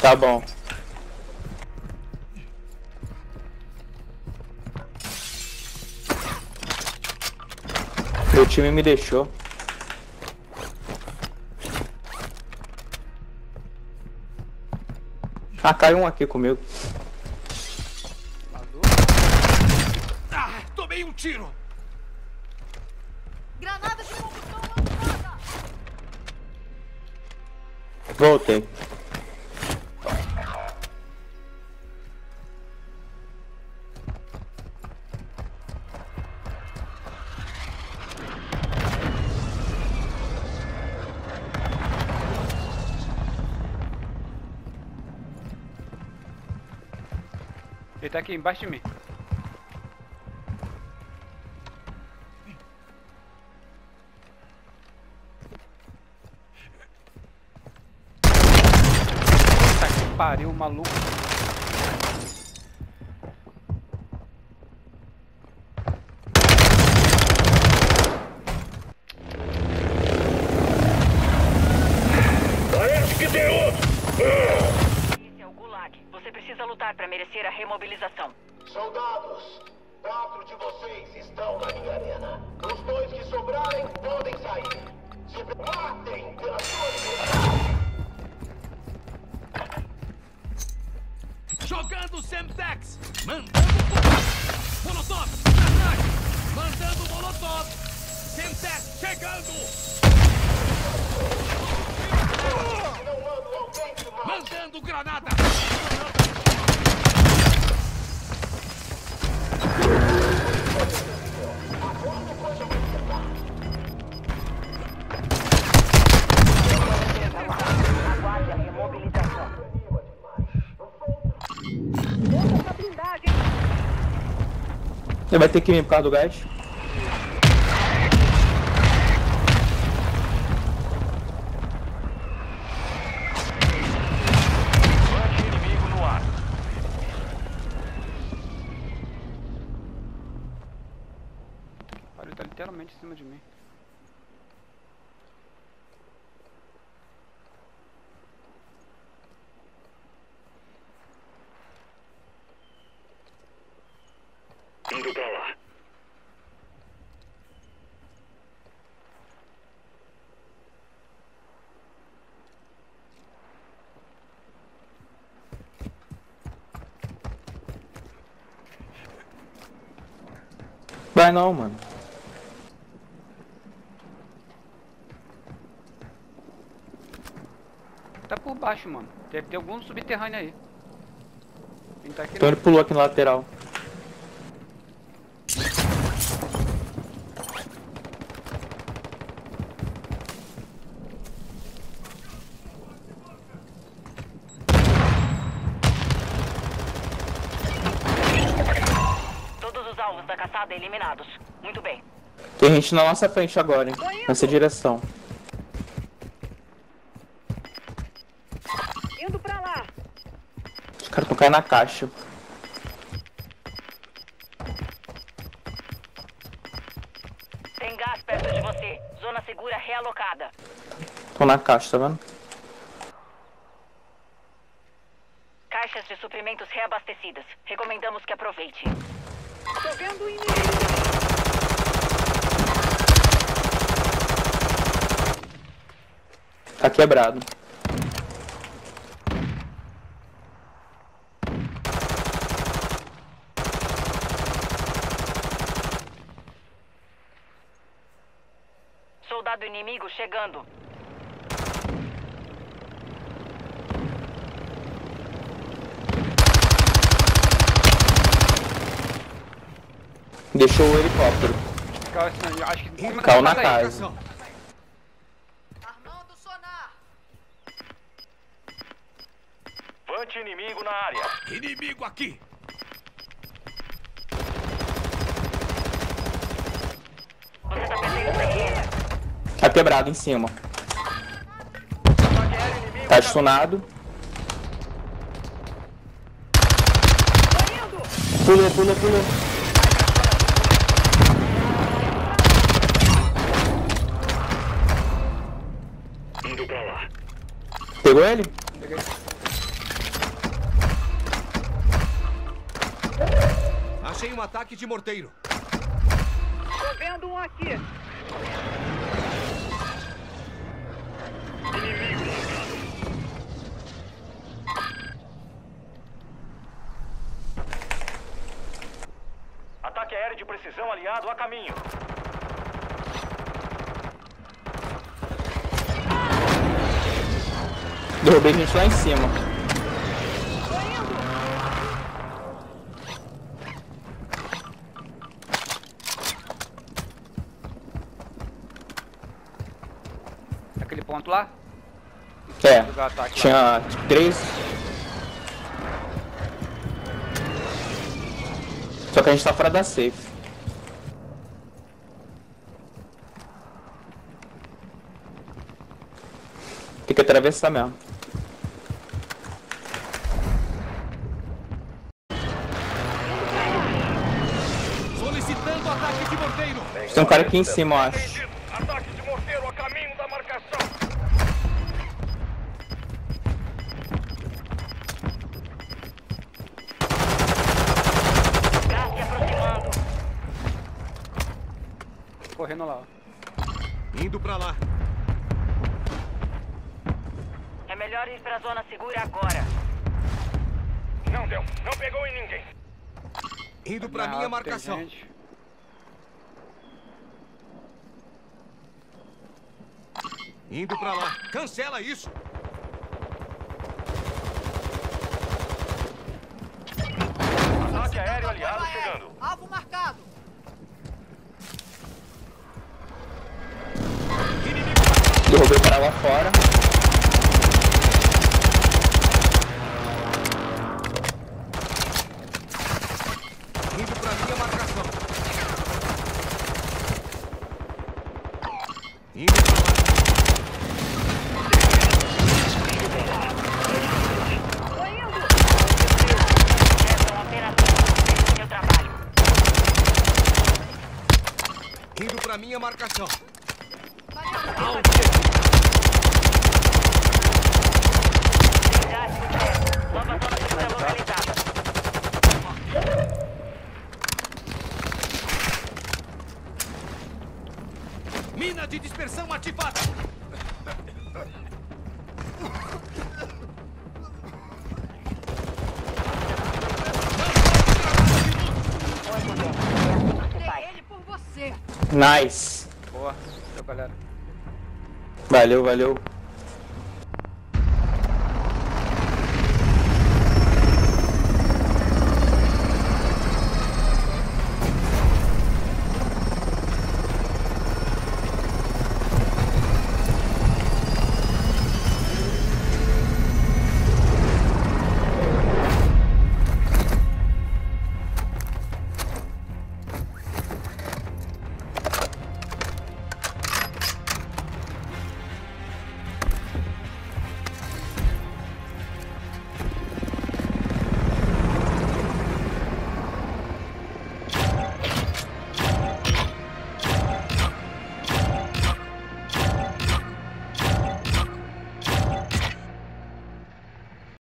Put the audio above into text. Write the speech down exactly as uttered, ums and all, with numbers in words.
Tá bom. Meu time me deixou. Ah, caiu um aqui comigo. Ah, tomei um tiro! Granada de combustão lançada! Voltei. Ele tá aqui embaixo de mim. Puta que pariu, maluco. Parece que tem outro! Esse é o Gulag. Você precisa lutar para merecer a remobilização. Soldados, quatro de vocês estão na minha arena. Os dois que sobrarem podem sair. Se matem pela sua liberdade. Jogando Semtex! Mandando Molotov! Ataque! Mandando Molotov! Semtex chegando! Não mando alguém que mate. Mandando granada! Aguarde a remobilização. Você vai ter que vir por causa do gás. Inimigo no ar. Ele tá literalmente em cima de mim. Indo pra lá. Vai não, mano. Tá por baixo, mano. Deve ter algum subterrâneo aí. Quem tá aqui Então ele pulou aqui no lateral. Todos os alvos da caçada eliminados. Muito bem. Tem gente na nossa frente agora, hein? Nessa direção. Indo pra lá! Os caras estão caindo na caixa. Tem gás perto de você. Zona segura realocada. Estão na caixa, tá vendo? Caixas de suprimentos reabastecidas. Recomendamos que aproveite. Tô vendo o inimigo! Tá quebrado. Soldado inimigo chegando. Deixou o helicóptero. Caiu assim, acho que em cima Caiu da na casa aí. casa. Armando sonar! Vante inimigo na área. Inimigo aqui. Você tá perdendo terreno. Tá quebrado em cima. Tá stunado. Pulou, pulou, pulou. Indo pra lá. Pegou ele? Peguei. Achei um ataque de morteiro. Tô vendo um aqui. Ataque aéreo de precisão aliado a caminho. Derrubei gente lá em cima. Aquele ponto lá? É, Jogar ataque lá. tinha três. Só que a gente tá fora da safe. Tem que atravessar mesmo. Solicitando ataque de morteiro. Tem um cara aqui em cima, eu acho. Entendido. Ataque de morteiro a caminho da marcação. Gás se aproximando. Correndo lá, ó. Indo pra lá. É melhor ir pra zona segura agora. Não deu. Não pegou em ninguém. Indo pra Na minha alta tem marcação. gente. Indo pra lá. Cancela isso. Ataque aéreo aliado chegando. Alvo marcado. Derrubei o cara lá fora. Indo pra minha marcação. Indo pra lá. Tô indo. Essa é uma operação. Meu trabalho. Indo pra minha marcação. Unidade sucesso. Nova zona segura localizada. Mina de dispersão ativada. Matei ele por você. Nice. Boa. Valeu, galera. Valeu, valeu.